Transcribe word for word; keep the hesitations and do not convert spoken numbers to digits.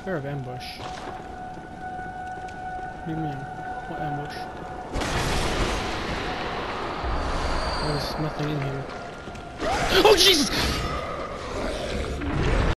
Fear of ambush. What do you mean? What ambush? There's nothing in here. Oh Jesus!